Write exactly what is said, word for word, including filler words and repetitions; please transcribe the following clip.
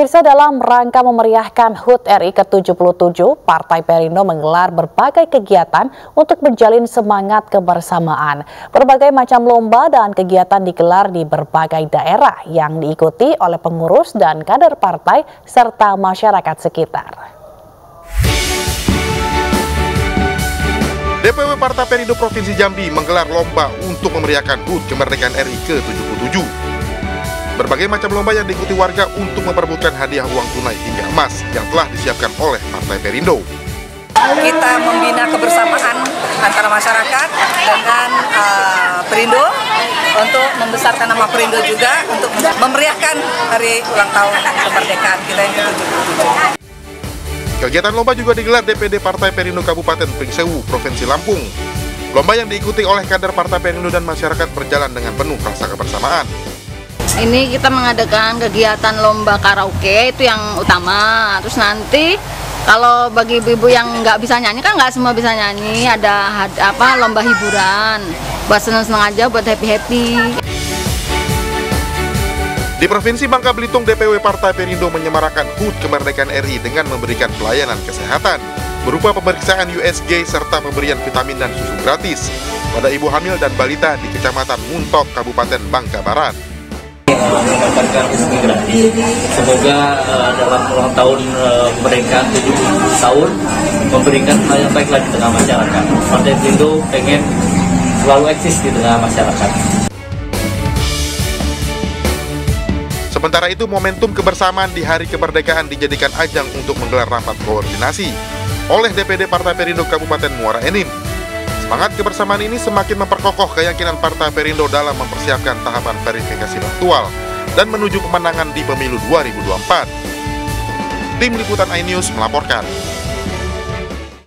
Pemirsa, dalam rangka memeriahkan H U T R I ke tujuh puluh tujuh, Partai Perindo menggelar berbagai kegiatan untuk menjalin semangat kebersamaan. Berbagai macam lomba dan kegiatan digelar di berbagai daerah yang diikuti oleh pengurus dan kader partai serta masyarakat sekitar. D P W Partai Perindo Provinsi Jambi menggelar lomba untuk memeriahkan H U T Kemerdekaan R I ke tujuh puluh tujuh. Berbagai macam lomba yang diikuti warga untuk memperebutkan hadiah uang tunai hingga emas yang telah disiapkan oleh Partai Perindo. Kita membina kebersamaan antara masyarakat dengan uh, Perindo untuk membesarkan nama Perindo juga untuk memeriahkan hari ulang tahun kemerdekaan kita yang ke tujuh puluh tujuh. Kegiatan lomba juga digelar D P D Partai Perindo Kabupaten Pringsewu, Provinsi Lampung. Lomba yang diikuti oleh kader Partai Perindo dan masyarakat berjalan dengan penuh rasa kebersamaan. Ini kita mengadakan kegiatan lomba karaoke, itu yang utama. Terus nanti kalau bagi ibu-ibu yang nggak bisa nyanyi, kan nggak semua bisa nyanyi, ada apa lomba hiburan buat seneng-seneng aja, buat happy-happy. Di Provinsi Bangka Belitung, D P W Partai Perindo menyemarakan H U T Kemerdekaan R I dengan memberikan pelayanan kesehatan berupa pemeriksaan U S G serta pemberian vitamin dan susu gratis pada ibu hamil dan balita di Kecamatan Muntok, Kabupaten Bangka Barat. Mendapatkan rezeki gratis. Semoga uh, dalam ulang tahun uh, kemerdekaan tujuh puluh tujuh tahun memberikan hal yang baik lagi di tengah masyarakat. Partai Perindo pengen selalu eksis di tengah masyarakat. Sementara itu, momentum kebersamaan di Hari Kemerdekaan dijadikan ajang untuk menggelar rapat koordinasi oleh D P D Partai Perindo Kabupaten Muara Enim. Semangat kebersamaan ini semakin memperkokoh keyakinan Partai Perindo dalam mempersiapkan tahapan verifikasi faktual dan menuju kemenangan di pemilu dua ribu dua puluh empat. Tim Liputan iNews melaporkan.